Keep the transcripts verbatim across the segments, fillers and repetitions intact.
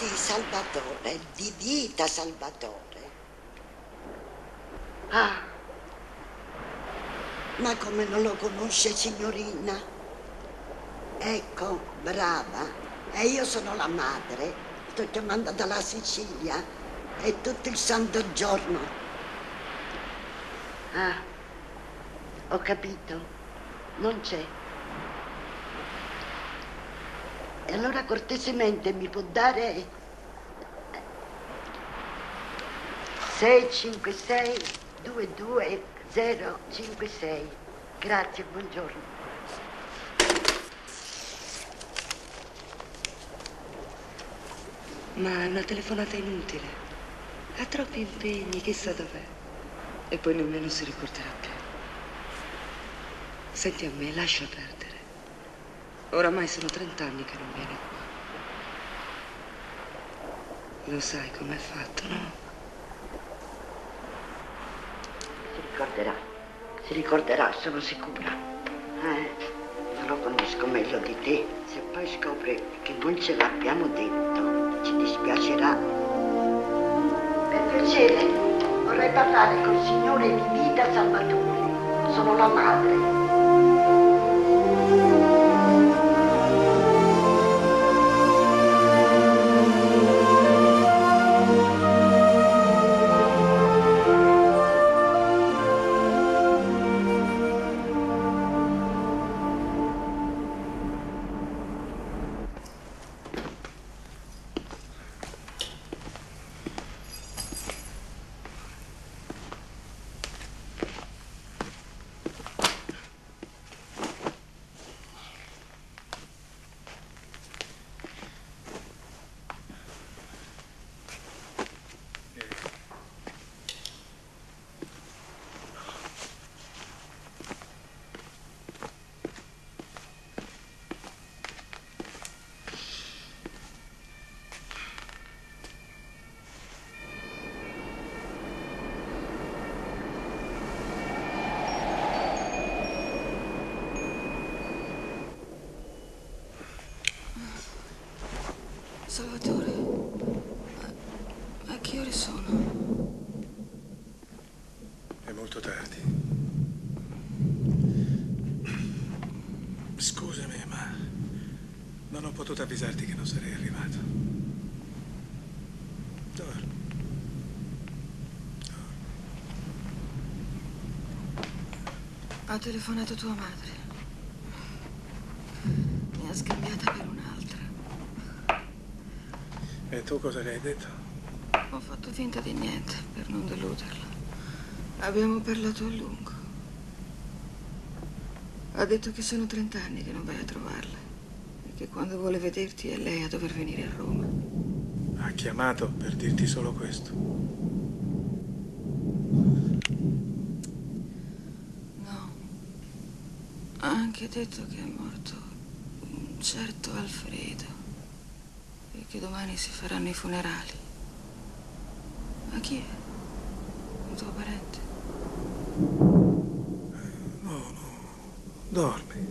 Sì, Salvatore, di vita Salvatore. Ah. Ma come non lo conosce, signorina? Ecco, brava. E io sono la madre. Sto chiamando dalla Sicilia. È tutto il santo giorno. Ah, ho capito. Non c'è. E allora cortesemente mi può dare sei cinque sei due due zero cinque sei. Grazie, buongiorno. Ma è una telefonata inutile. Ha troppi impegni, chissà dov'è. E poi nemmeno si ricorderà più. Senti a me, lascia perdere. Oramai sono trent'anni che non vieni qua. Lo sai com'è fatto, no? Si ricorderà. Si ricorderà, sono sicura. Eh, non lo conosco meglio di te. Se poi scopre che non ce l'abbiamo detto, ci dispiacerà. Per piacere, vorrei parlare col signore Vivita Salvatore. Sono la madre. Salvatore, a che ore sono? È molto tardi. Scusami, ma non ho potuto avvisarti che non sarei arrivato. Dormi. Dormi. Ha telefonato tua madre. Mi ha scambiata per un'altra. E tu cosa le hai detto? Ho fatto finta di niente per non deluderla. Abbiamo parlato a lungo. Ha detto che sono trent'anni che non vai a trovarla e che quando vuole vederti è lei a dover venire a Roma. Ha chiamato per dirti solo questo? No. Ha anche detto che è morto un certo Alfredo e che domani si faranno i funerali. Ma chi è? Un tuo parente? No, no. Dormi.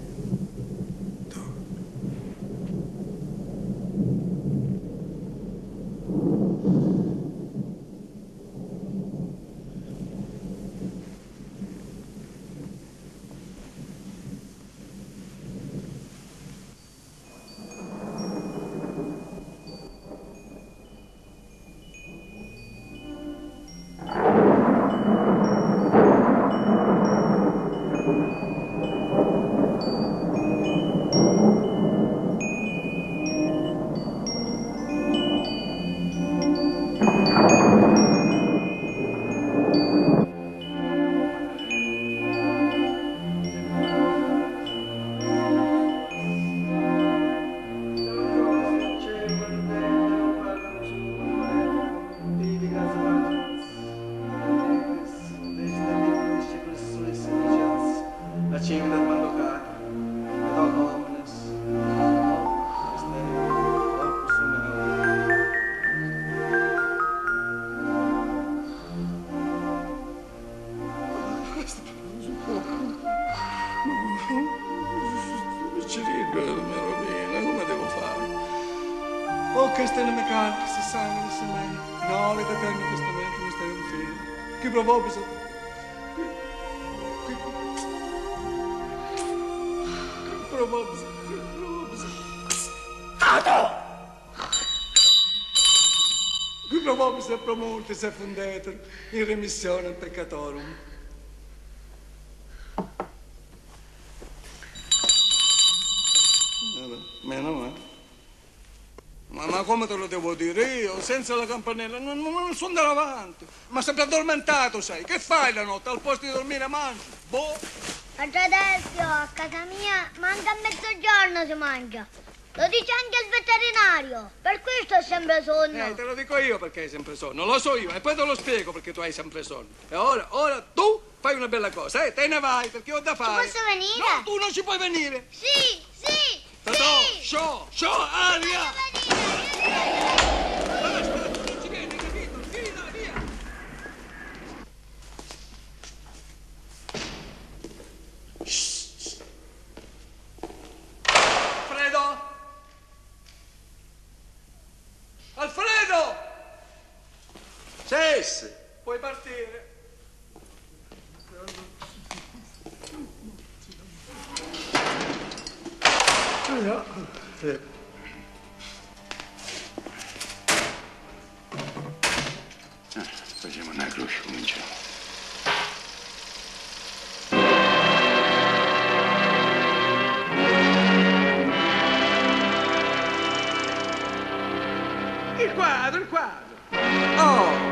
Oh, che stelle meccaniche, si sanno, si meglio. No, avete eterno testamento, mi stai un figlio. Chi provò bisogno? Qui, qui, qui provò bisogno, qui provò bisogno. Stato! Qui provò bisogno, promulti, se fundetero, in remissione al peccatorum. Meno male. Ma, ma come te lo devo dire io? Senza la campanella non, non, non so andare avanti. Ma sempre addormentato sei. Che fai la notte? Al posto di dormire mangi? Boh. Padre Adelfio, a casa mia manca a mezzogiorno si mangia. Lo dice anche il veterinario. Per questo ho sempre sonno. Eh, te lo dico io perché hai sempre sonno. Lo so io e poi te lo spiego perché tu hai sempre sonno. E ora, ora tu fai una bella cosa, eh? Te ne vai perché ho da fare. Ci posso venire? No, tu non ci puoi venire. Sì, sì. Totò, sì. show, show, aria! Basta, non ci vieni, capito? Via, via! Alfredo! Alfredo! Cess! Puoi partire. No. Eh. Ah, facciamo una croce, cominciamo. Il quadro, il quadro. Oh!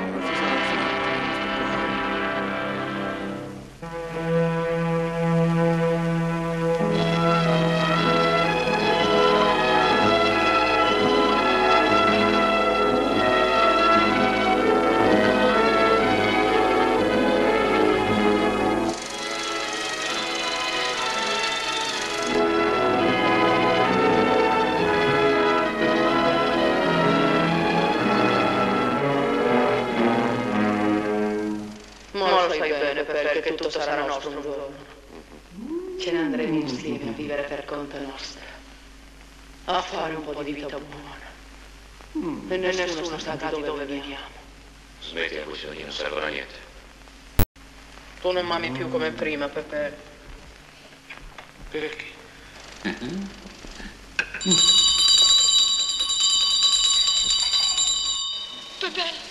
Perché tutto sarà nostro un giorno. Ce ne andremo insieme a vivere per conto nostro, a fare un po' di vita buona. Mm. E nessuno sa di dove veniamo. Smettila così, io non servono a niente. Tu non m'ami più come prima, Pepe. Perché? Pepe!